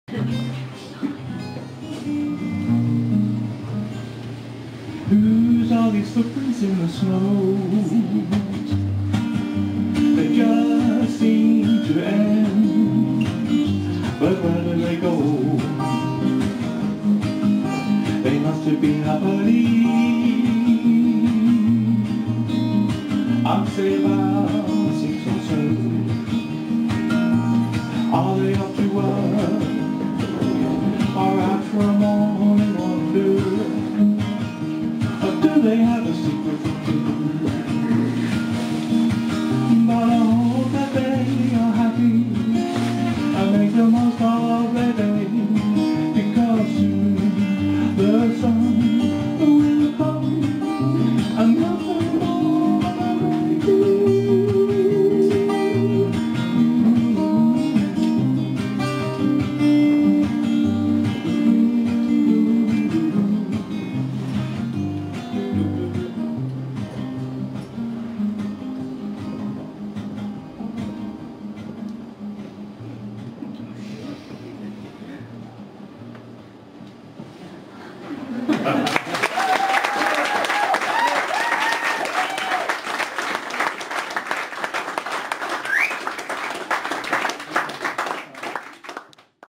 Who's all these footprints in the snow? They just seem to end, but where do they go? They must have been up early. I'm saved by